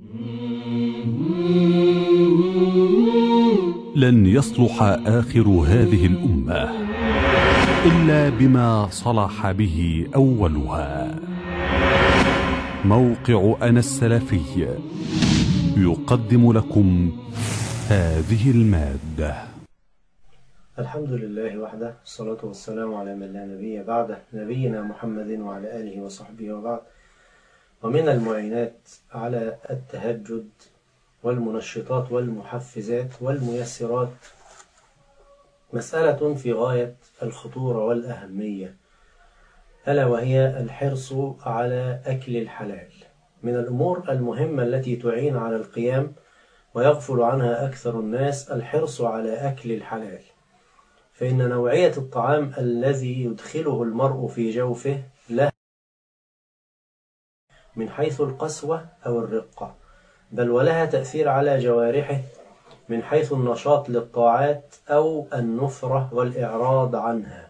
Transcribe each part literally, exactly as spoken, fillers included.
لن يصلح آخر هذه الأمة إلا بما صلح به أولها. موقع أنا السلفي يقدم لكم هذه المادة. الحمد لله وحده، الصلاة والسلام على من لا نبي بعده، نبينا محمد وعلى آله وصحبه وبعد. ومن المعينات على التهجد والمنشطات والمحفزات والميسرات مسألة في غاية الخطورة والأهمية، ألا وهي الحرص على أكل الحلال. من الأمور المهمة التي تعين على القيام ويغفل عنها أكثر الناس الحرص على أكل الحلال، فإن نوعية الطعام الذي يدخله المرء في جوفه له من حيث القسوة أو الرقة، بل ولها تأثير على جوارحه من حيث النشاط للطاعات أو النفرة والإعراض عنها.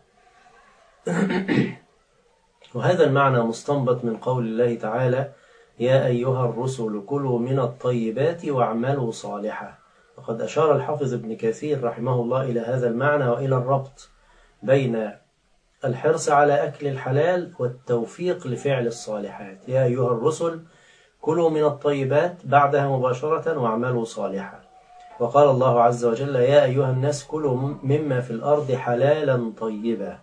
وهذا المعنى مستنبط من قول الله تعالى: يا أيها الرسل كلوا من الطيبات واعملوا صالحا. وقد أشار الحافظ ابن كثير رحمه الله إلى هذا المعنى وإلى الربط بين الحرص على أكل الحلال والتوفيق لفعل الصالحات. يا أيها الرسل كلوا من الطيبات، بعدها مباشرة واعملوا صالحا. وقال الله عز وجل: يا أيها الناس كلوا مما في الأرض حلالا طيبا.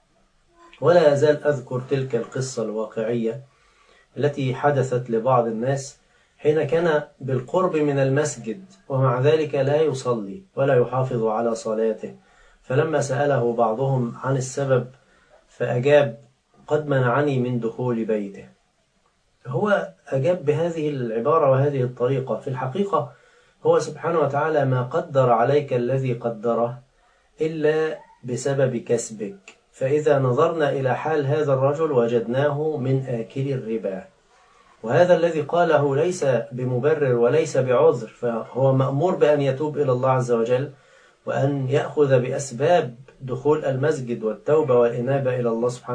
ولا أزال أذكر تلك القصة الواقعية التي حدثت لبعض الناس حين كان بالقرب من المسجد ومع ذلك لا يصلي ولا يحافظ على صلاته، فلما سأله بعضهم عن السبب فأجاب: قد منعني من دخول بيته. هو أجاب بهذه العبارة وهذه الطريقة. في الحقيقة هو سبحانه وتعالى ما قدر عليك الذي قدره إلا بسبب كسبك. فإذا نظرنا إلى حال هذا الرجل وجدناه من آكل الربا، وهذا الذي قاله ليس بمبرر وليس بعذر، فهو مأمور بأن يتوب إلى الله عز وجل وأن يأخذ بأسباب دخول المسجد والتوبة والإنابة إلى الله سبحانه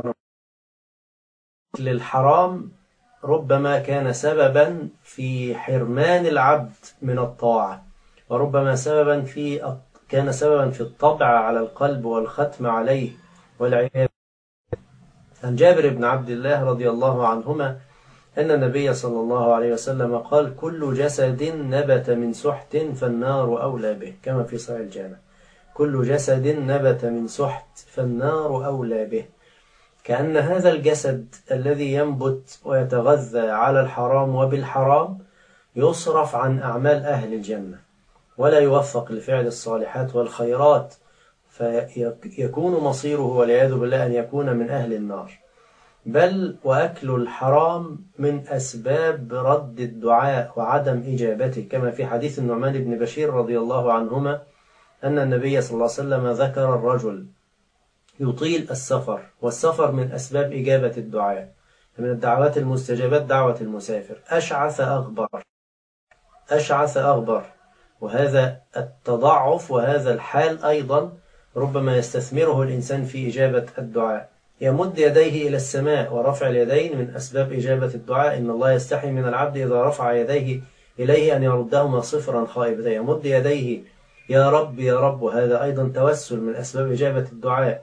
وتعالى. للحرام ربما كان سببا في حرمان العبد من الطاعة، وربما سببا في كان سببا في الطبع على القلب والختم عليه والعياذ. عن جابر بن عبد الله رضي الله عنهما أن النبي صلى الله عليه وسلم قال: كل جسد نبت من سحت فالنار أولى به، كما في صحيح الجامع. كل جسد نبت من سحت فالنار أولى به، كأن هذا الجسد الذي ينبت ويتغذى على الحرام وبالحرام يصرف عن أعمال أهل الجنة ولا يوفق لفعل الصالحات والخيرات، فيكون مصيره والعياذ بالله أن يكون من أهل النار. بل وأكل الحرام من أسباب رد الدعاء وعدم إجابته، كما في حديث النعمان بن بشير رضي الله عنهما أن النبي صلى الله عليه وسلم ذكر الرجل يطيل السفر، والسفر من أسباب إجابة الدعاء، من الدعوات المستجابات دعوة المسافر. أشعث أغبر أشعث أغبر وهذا التضعف وهذا الحال أيضا ربما يستثمره الإنسان في إجابة الدعاء. يمد يديه إلى السماء، ورفع اليدين من أسباب إجابة الدعاء. إن الله يستحي من العبد إذا رفع يديه إليه أن يردهما صفرا خائبتين. يمد يديه يا رب يا رب، وهذا أيضا توسل من أسباب إجابة الدعاء.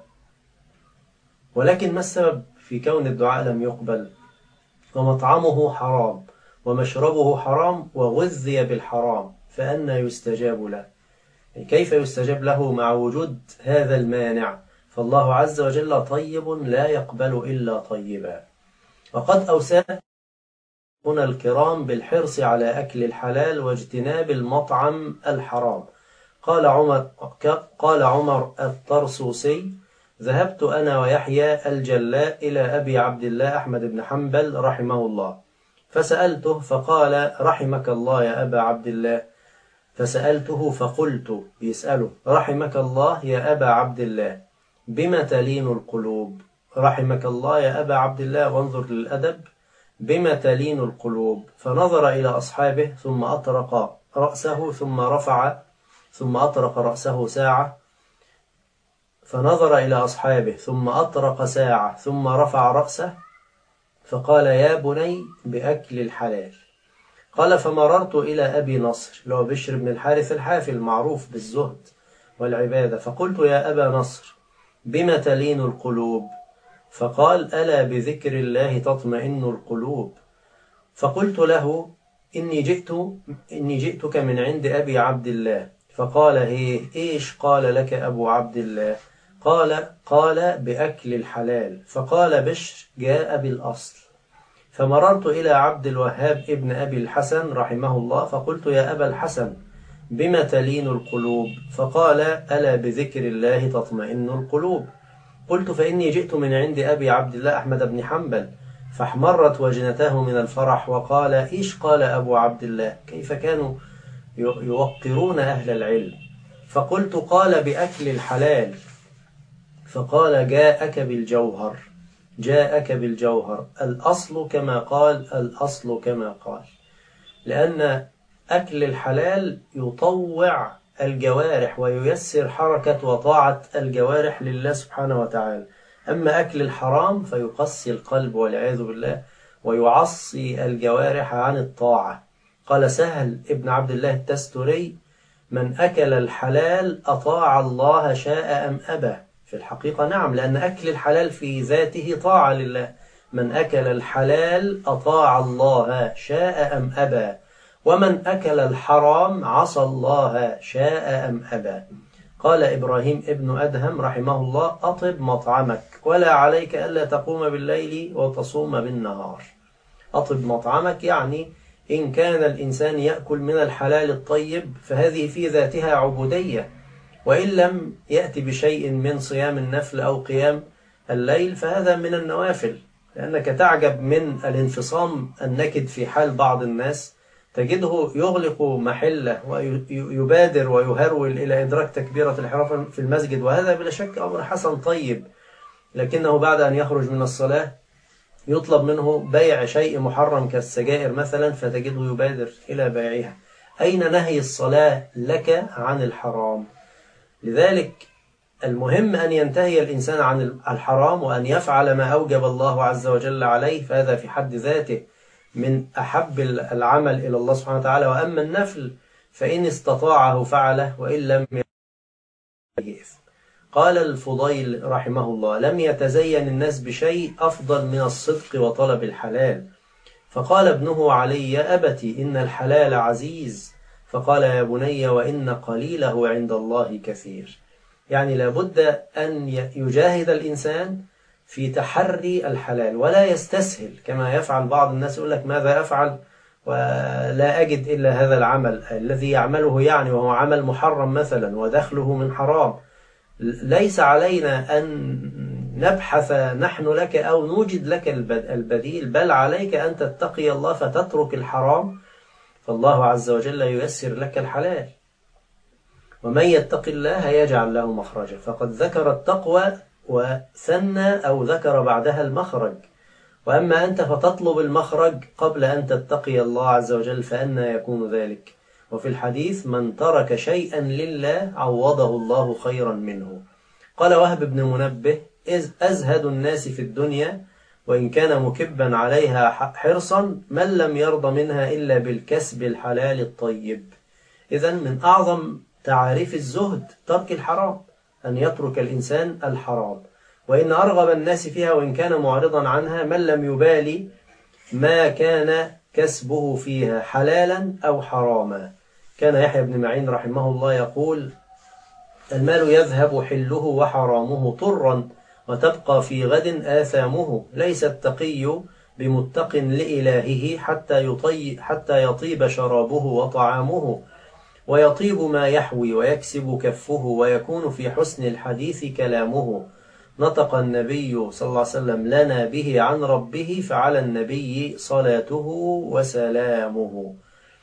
ولكن ما السبب في كون الدعاء لم يقبل؟ ومطعمه حرام ومشربه حرام وغذي بالحرام، فأنى يستجاب له؟ يعني كيف يستجاب له مع وجود هذا المانع؟ فالله عز وجل طيب لا يقبل إلا طيبا. وقد أوصانا هنا الكرام بالحرص على أكل الحلال واجتناب المطعم الحرام. قال عمر قال عمر الطرسوسي: ذهبت أنا ويحيى الجلاء إلى أبي عبد الله أحمد بن حنبل رحمه الله، فسألته فقال: رحمك الله يا أبا عبد الله. فسألته فقلت، يسأله: رحمك الله يا أبا عبد الله، بما تلين القلوب؟ رحمك الله يا أبا عبد الله، وانظر للأدب، بما تلين القلوب؟ فنظر إلى أصحابه ثم أطرق رأسه ثم رفع ثم أطرق رأسه ساعة، فنظر إلى أصحابه ثم أطرق ساعة ثم رفع رأسه، فقال: يا بني بأكل الحلال. قال فمررت إلى أبي نصر اللي هو بشر بن الحارث الحافي المعروف بالزهد والعبادة، فقلت يا أبا نصر بم تلين القلوب؟ فقال ألا بذكر الله تطمئن القلوب. فقلت له إني جئت إني جئتك من عند أبي عبد الله. فقال هي إيش قال لك أبو عبد الله؟ قال قال بأكل الحلال. فقال بشر جاء بالأصل. فمررت إلى عبد الوهاب ابن أبي الحسن رحمه الله فقلت يا أبا الحسن بم تلين القلوب؟ فقال ألا بذكر الله تطمئن القلوب. قلت فإني جئت من عند أبي عبد الله أحمد بن حنبل فاحمرت وجنته من الفرح وقال إيش قال أبو عبد الله؟ كيف كانوا يوقرون أهل العلم. فقلت قال بأكل الحلال. فقال جاءك بالجوهر جاءك بالجوهر الأصل كما قال الأصل كما قال، لأن أكل الحلال يطوع الجوارح وييسر حركة وطاعة الجوارح لله سبحانه وتعالى. أما أكل الحرام فيقسي القلب والعياذ بالله ويعصي الجوارح عن الطاعة. قال سهل ابن عبد الله التستري من أكل الحلال أطاع الله شاء أم أبى. في الحقيقة نعم، لأن أكل الحلال في ذاته طاعة لله. من أكل الحلال أطاع الله شاء أم أبى، ومن أكل الحرام عصى الله شاء أم أبى. قال إبراهيم ابن أدهم رحمه الله أطب مطعمك ولا عليك ألا تقوم بالليل وتصوم بالنهار. أطب مطعمك يعني إن كان الإنسان يأكل من الحلال الطيب فهذه في ذاتها عبودية، وإن لم يأتي بشيء من صيام النفل أو قيام الليل فهذا من النوافل. لأنك تعجب من الانفصام النكد في حال بعض الناس، تجده يغلق محله ويبادر ويهرول إلى إدراك تكبيرة الإحرام في المسجد، وهذا بلا شك أمر حسن طيب، لكنه بعد أن يخرج من الصلاة يطلب منه بيع شيء محرم كالسجائر مثلا فتجده يبادر إلى بيعها. أين نهي الصلاة لك عن الحرام؟ لذلك المهم أن ينتهي الإنسان عن الحرام وأن يفعل ما أوجب الله عز وجل عليه، فهذا في حد ذاته من أحب العمل إلى الله سبحانه وتعالى. وأما النفل فإن استطاعه فعله وإن لم يفعل. قال الفضيل رحمه الله لم يتزين الناس بشيء أفضل من الصدق وطلب الحلال. فقال ابنه علي يا أبتي إن الحلال عزيز. فقال يا بني وإن قليله عند الله كثير. يعني لابد أن يجاهد الإنسان في تحري الحلال ولا يستسهل كما يفعل بعض الناس، يقول لك ماذا أفعل ولا أجد إلا هذا العمل الذي يعمله، يعني وهو عمل محرم مثلا ودخله من حرام. ليس علينا أن نبحث نحن لك أو نوجد لك البديل، بل عليك أن تتقي الله فتترك الحرام، فالله عز وجل ييسر لك الحلال. ومن يتق الله يجعل له مخرجا. فقد ذكر التقوى وثنى أو ذكر بعدها المخرج. وأما أنت فتطلب المخرج قبل أن تتقي الله عز وجل فأنى يكون ذلك. وفي الحديث من ترك شيئا لله عوضه الله خيرا منه. قال وهب بن منبه إذ أزهد الناس في الدنيا وإن كان مكبا عليها حرصا من لم يرضى منها إلا بالكسب الحلال الطيب. إذن من أعظم تعاريف الزهد ترك الحرام، أن يترك الإنسان الحرام. وإن أرغب الناس فيها وإن كان معرضا عنها من لم يبالي ما كان كسبه فيها حلالا أو حراما. كان يحيى بن معين رحمه الله يقول المال يذهب حله وحرامه طرا وتبقى في غد آثامه. ليس التقي بمتق لإلهه حتى يطي حتى يطيب شرابه وطعامه ويطيب ما يحوي ويكسب كفه ويكون في حسن الحديث كلامه. نطق النبي صلى الله عليه وسلم لنا به عن ربه فعلى النبي صلاته وسلامه.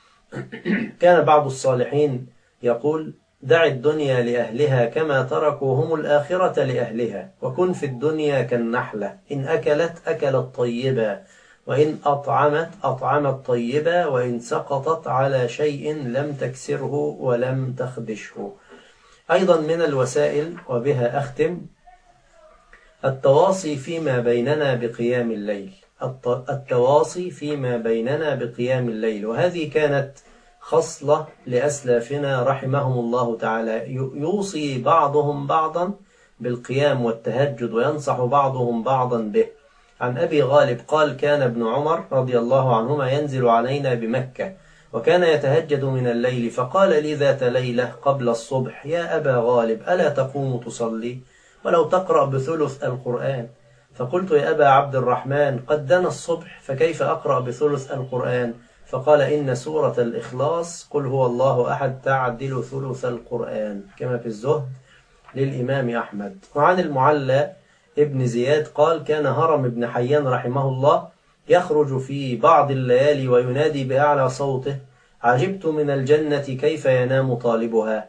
كان بعض الصالحين يقول دع الدنيا لأهلها كما تركوا هم الآخرة لأهلها، وكن في الدنيا كالنحلة إن أكلت أكلت طيبا وإن أطعمت أطعمت طيبا وإن سقطت على شيء لم تكسره ولم تخدشه. أيضا من الوسائل وبها أختم التواصي فيما بيننا بقيام الليل. التواصي فيما بيننا بقيام الليل، وهذه كانت خصلة لأسلافنا رحمهم الله تعالى، يوصي بعضهم بعضا بالقيام والتهجد وينصح بعضهم بعضا به. عن أبي غالب قال: كان ابن عمر رضي الله عنهما ينزل علينا بمكة وكان يتهجد من الليل، فقال لي ذات ليلة قبل الصبح: يا أبا غالب، ألا تقوم تصلي ولو تقرأ بثلث القرآن؟ فقلت: يا أبا عبد الرحمن، قد دنا الصبح، فكيف أقرأ بثلث القرآن؟ فقال: إن سورة الإخلاص قل هو الله أحد تعدل ثلث القرآن، كما في الزهد للإمام أحمد. وعن المعلى ابن زياد قال: كان هرم ابن حيان رحمه الله يخرج في بعض الليالي وينادي بأعلى صوته: عجبت من الجنة كيف ينام طالبها،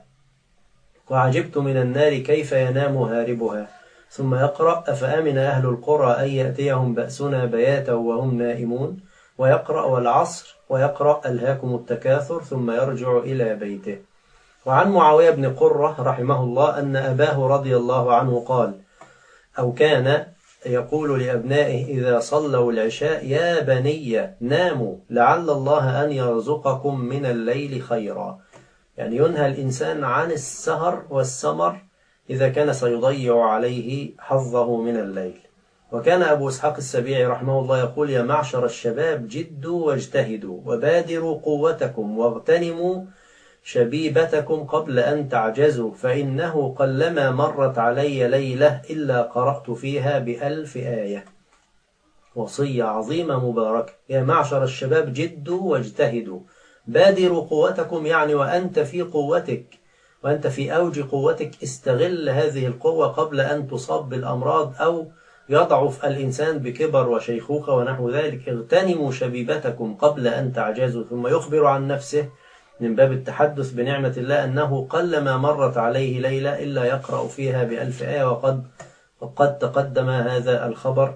وعجبت من النار كيف ينام هاربها. ثم يقرأ: أفأمن أهل القرى أن يأتيهم بأسنا بياتا وهم نائمون، ويقرأ: والعصر، ويقرأ: ألهاكم التكاثر، ثم يرجع إلى بيته. وعن معاوية بن قرة رحمه الله أن أباه رضي الله عنه قال أو كان يقول لأبنائه إذا صلوا العشاء: يا بني ناموا لعل الله أن يرزقكم من الليل خيرا. يعني ينهى الإنسان عن السهر والسمر إذا كان سيضيع عليه حظه من الليل. وكان أبو إسحاق السبيعي رحمه الله يقول: يا معشر الشباب، جدوا واجتهدوا وبادروا قوتكم واغتنموا شبيبتكم قبل أن تعجزوا، فإنه قلما مرت علي ليلة إلا قرأت فيها بألف آية. وصية عظيمة مباركة: يا معشر الشباب، جدوا واجتهدوا، بادروا قوتكم، يعني وأنت في قوتك وأنت في أوج قوتك استغل هذه القوة قبل أن تصاب بالأمراض أو يضعف الإنسان بكبر وشيخوخة ونحو ذلك. اغتنموا شبيبتكم قبل أن تعجزوا. ثم يخبر عن نفسه من باب التحدث بنعمة الله أنه قلما مرت عليه ليلة إلا يقرأ فيها بألف آية، وقد وقد تقدم هذا الخبر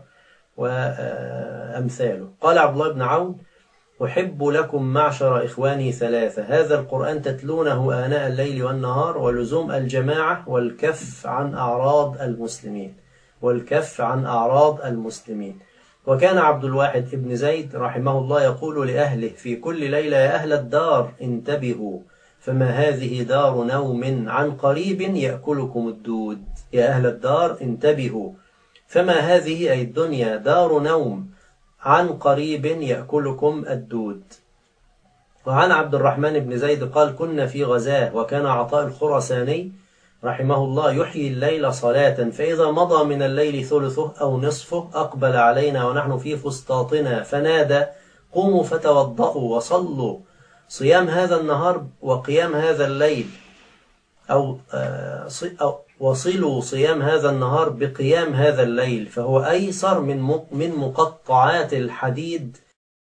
وأمثاله. قال عبد الله بن عون: أحب لكم معشر إخواني ثلاثة: هذا القرآن تتلونه آناء الليل والنهار، ولزوم الجماعة، والكف عن أعراض المسلمين والكف عن أعراض المسلمين. وكان عبد الواحد ابن زيد رحمه الله يقول لأهله في كل ليلة: يا أهل الدار انتبهوا، فما هذه دار نوم، عن قريب يأكلكم الدود. يا أهل الدار انتبهوا، فما هذه أي الدنيا دار نوم، عن قريب يأكلكم الدود. وعن عبد الرحمن بن زيد قال: كنا في غزاة، وكان عطاء الخرساني رحمه الله يحيي الليل صلاة، فإذا مضى من الليل ثلثه أو نصفه أقبل علينا ونحن في فسطاطنا فنادى: قوموا فتوضأوا وصلوا، صيام هذا النهار وقيام هذا الليل، أو, أو وصلوا صيام هذا النهار بقيام هذا الليل، فهو أيسر من من مقطعات الحديد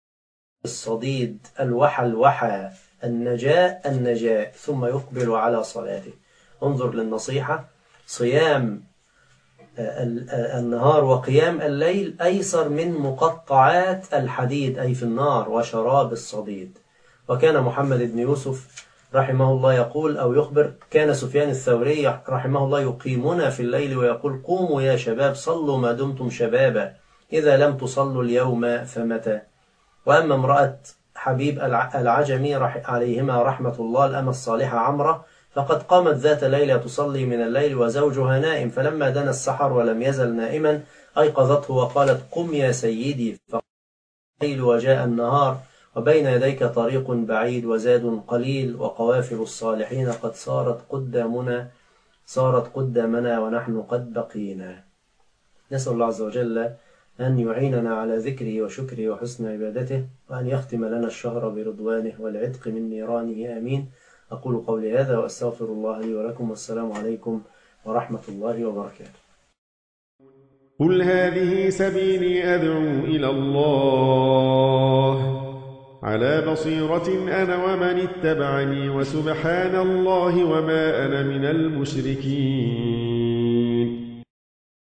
الصديد، الوحى الوحى، النجاء النجاء. ثم يقبل على صلاته. انظر للنصيحة: صيام النهار وقيام الليل أيسر من مقطعات الحديد أي في النار وشراب الصديد. وكان محمد بن يوسف رحمه الله يقول أو يخبر: كان سفيان الثوري رحمه الله يقيمنا في الليل ويقول: قوموا يا شباب صلوا ما دمتم شبابا، إذا لم تصلوا اليوم فمتى. وأما امرأة حبيب العجمي عليهما رحمة الله الأمة الصالحة عمرة، فقد قامت ذات ليلة تصلي من الليل وزوجها نائم، فلما دنا السحر ولم يزل نائما أيقظته وقالت: قم يا سيدي، فقال الليل وجاء النهار، وبين يديك طريق بعيد وزاد قليل، وقوافل الصالحين قد صارت قدامنا صارت قدامنا ونحن قد بقينا. نسأل الله عز وجل أن يعيننا على ذكره وشكره وحسن عبادته، وأن يختم لنا الشهر برضوانه والعتق من نيرانه، آمين. أقول قولي هذا وأستغفر الله لي ولكم، والسلام عليكم ورحمة الله وبركاته. قل هذه سبيلي أدعو إلى الله على بصيرة أنا ومن اتبعني، وسبحان الله وما أنا من المشركين.